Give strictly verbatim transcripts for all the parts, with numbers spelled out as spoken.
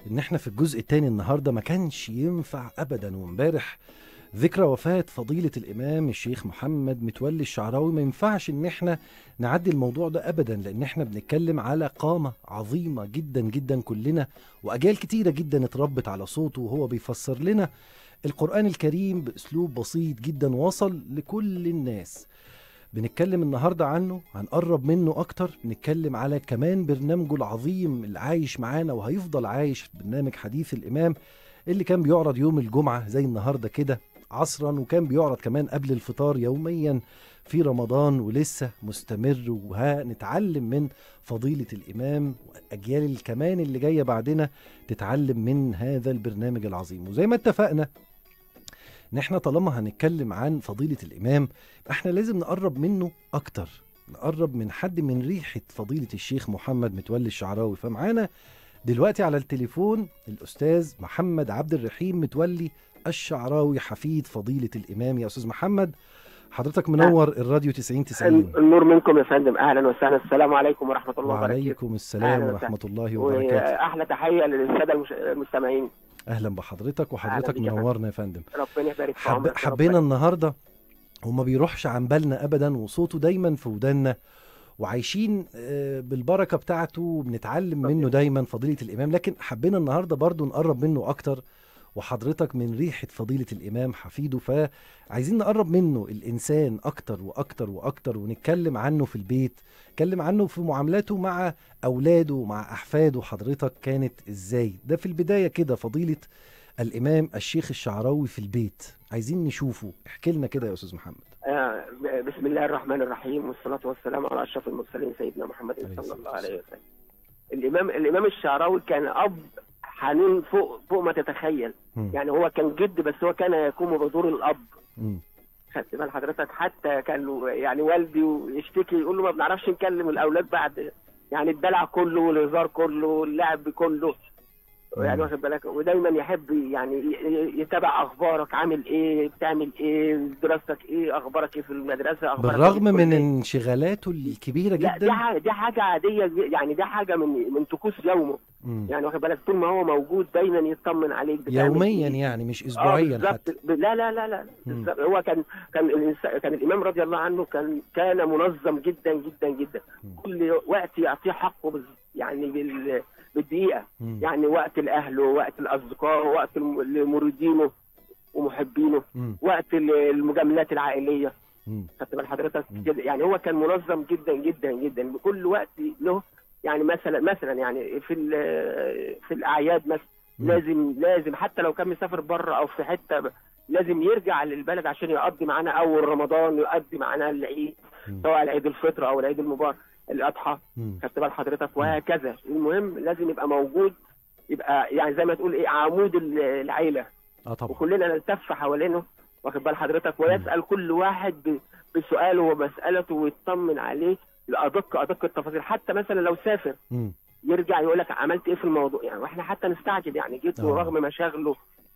ان احنا في الجزء الثاني النهارده ما كانش ينفع ابدا، وامبارح ذكرى وفاة فضيلة الامام الشيخ محمد متولي الشعراوي، ما ينفعش ان احنا نعدي الموضوع ده ابدا، لان احنا بنتكلم على قامة عظيمة جدا جدا كلنا، واجيال كتيرة جدا اتربت على صوته وهو بيفسر لنا القرآن الكريم باسلوب بسيط جدا وصل لكل الناس. بنتكلم النهاردة عنه، هنقرب منه أكتر، نتكلم على كمان برنامجه العظيم اللي عايش معانا وهيفضل عايش، برنامج حديث الإمام اللي كان بيعرض يوم الجمعة زي النهاردة كده عصرا، وكان بيعرض كمان قبل الفطار يوميا في رمضان، ولسه مستمر، وهنتعلم من فضيلة الإمام، وأجيال كمان اللي جاية بعدنا تتعلم من هذا البرنامج العظيم. وزي ما اتفقنا ان احنا طالما هنتكلم عن فضيلة الامام احنا لازم نقرب منه اكتر، نقرب من حد من ريحة فضيلة الشيخ محمد متولي الشعراوي. فمعانا دلوقتي على التليفون الاستاذ محمد عبد الرحيم متولي الشعراوي حفيد فضيلة الامام. يا استاذ محمد، حضرتك منور الراديو تسعين تسعين. النور منكم يا فندم، اهلا وسهلا. السلام عليكم ورحمه الله وبركاته. وعليكم السلام ورحمه الله وبركاته. واحلى تحيه للساده المستمعين. اهلا بحضرتك، وحضرتك منورنا يا فندم. ربنا يبارك في حب عمرك. حبينا النهارده وما بيروحش عن بالنا ابدا، وصوته دايما في ودانا، وعايشين بالبركه بتاعته وبنتعلم منه دايما فضيله الامام، لكن حبينا النهارده برضو نقرب منه اكتر، وحضرتك من ريحة فضيلة الإمام حفيده، فعايزين نقرب منه الإنسان أكتر وأكتر وأكتر، ونتكلم عنه في البيت، نتكلم عنه في معاملاته مع أولاده ومع أحفاده. حضرتك كانت إزاي؟ ده في البداية كده فضيلة الإمام الشيخ الشعراوي في البيت، عايزين نشوفه، احكي لنا كده يا أستاذ محمد. آه بسم الله الرحمن الرحيم، والصلاة والسلام على أشرف المرسلين سيدنا محمد صلى الله عليه وسلم. الإمام الإمام الشعراوي كان أب حنين فوق فوق ما تتخيل. م. يعني هو كان جد، بس هو كان يقوم بدور الاب. خدت بال حضرتك؟ حتى كان له يعني والدي ويشتكي يقول له ما بنعرفش نكلم الاولاد بعد يعني الدلع كله والهزار كله واللعب كله، يعني واخد بالك، ودايما يحب يعني يتابع اخبارك، عامل ايه، بتعمل ايه، دراستك ايه، اخبارك ايه في المدرسه، اخبارك بالرغم إيه من انشغالاته الكبيره جدا. دي حاجه دي حاجه عاديه، يعني دي حاجه من من طقوس يومه. مم. يعني واخد بالك، طول ما هو موجود دايما يطمن عليك يوميا، يعني مش اسبوعيا آه حتى. لا لا لا لا هو كان كان كان الامام رضي الله عنه كان كان منظم جدا جدا جدا. مم. كل وقت يعطيه حقه يعني بال بالدقيقة. مم. يعني وقت لأهله، وقت الأصدقاء، وقت لمريدينه ومحبينه، مم. وقت المجاملات العائلية. خدت بال حضرتك كده؟ يعني هو كان منظم جدا جدا جدا، بكل وقت له. يعني مثلا مثلا يعني في في الأعياد مثلا لازم لازم حتى لو كان مسافر بره أو في حتة لازم يرجع للبلد عشان يقضي معانا أول رمضان، يقضي معانا العيد، سواء العيد الفطر أو العيد المبارك الأضحى. خدت بال حضرتك؟ وهكذا. المهم لازم يبقى موجود، يبقى يعني زي ما تقول ايه، عمود العيله. اه طبعا. وكلنا نلتف حوالينه، واخد بال حضرتك، ويسال كل واحد بسؤاله ومسالته ويطمن عليه لادق ادق التفاصيل. حتى مثلا لو سافر م. يرجع يقول لك عملت ايه في الموضوع، يعني واحنا حتى نستعجب يعني جدا رغم مشاغله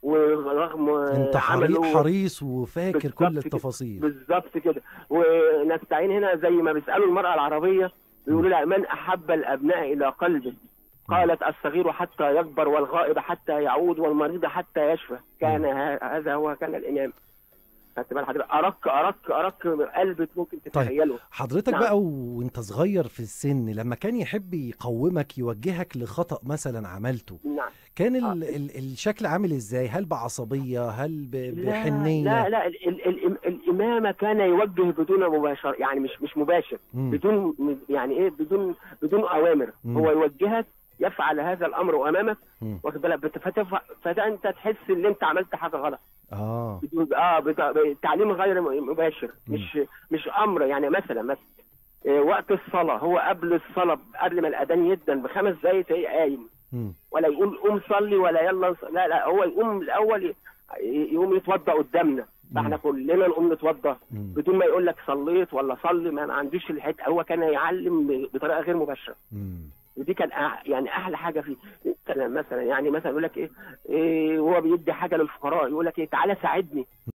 ورغم انت حريص وفاكر كل التفاصيل. بالظبط كده. ونستعين هنا زي ما بيسالوا المراه العربيه، بيقولوا لها من احب الابناء الى قلبه؟ قالت الصغير حتى يكبر، والغائب حتى يعود، والمريض حتى يشفى. كان هذا هو كان الامام. خدت بال حضرتك؟ ارق ارق ارق قلبك ممكن تتخيله. طيب حضرتك نعم. بقى وانت صغير في السن، لما كان يحب يقومك يوجهك لخطأ مثلا عملته، نعم. كان ال آه. ال الشكل عامل ازاي؟ هل بعصبيه؟ هل بحنيه؟ لا لا, لا ال ال ال الامامه كان يوجه بدون مباشره، يعني مش مش مباشر. مم. بدون يعني ايه، بدون بدون اوامر. مم. هو يوجهك يفعل هذا الامر امامك، واخد بالك، فانت تحس ان انت عملت حاجه غلط. اه اه تعليم غير مباشر. مم. مش مش امر. يعني مثلا مثلا إيه، وقت الصلاه هو قبل الصلاه، قبل ما الاذان يدن بخمس دقايق تلاقيه قايم، ولا يقول قوم صلي ولا يلا، لا لا هو يقوم الاول، يقوم يتوضا قدامنا، فاحنا كلنا نقوم نتوضا بدون ما يقول لك صليت ولا صلي، ما عندوش الحته. هو كان يعلم بطريقه غير مباشره. مم. ودي كان يعني احلى حاجه فيه. مثلا مثلا يعني مثلا يقول لك ايه, إيه هو بيدي حاجه للفقراء، يقول لك ايه تعالى ساعدني.